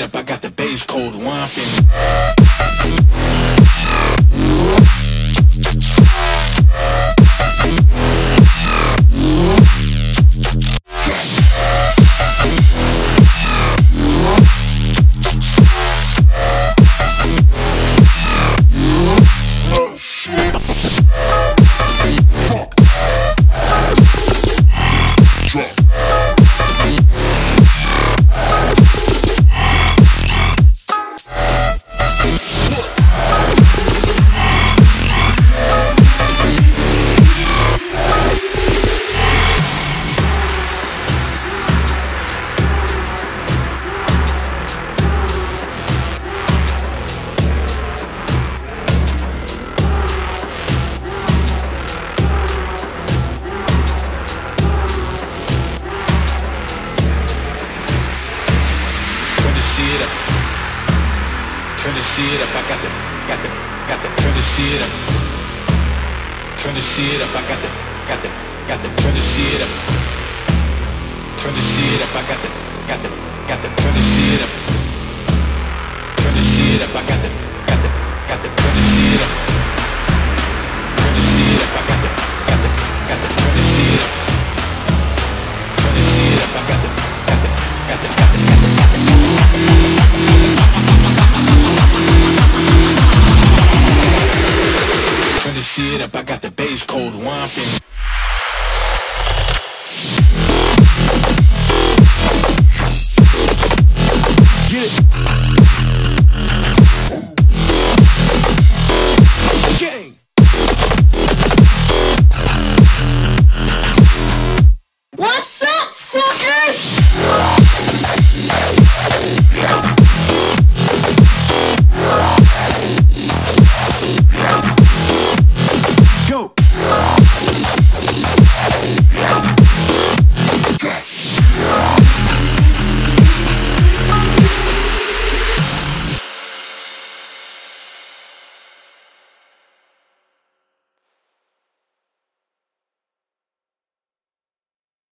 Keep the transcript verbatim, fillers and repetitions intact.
up, I got the bass cold whomping. Shit up, turn the shit up. I got the, got the, got the. Turn the shit up, turn the shit up. I got the, got the, got the. Turn the shit up, turn the shit up. I got the, got the, got the. Turn the shit up, turn the shit up. I got the, got the, got the. Turn the shit up, turn the shit up. I got the, got the, got the. Turn the shit up, turn the shit up. I got the, got the, got the, got the, got the, got the. Turn the shit up, I got the bass cold whomping.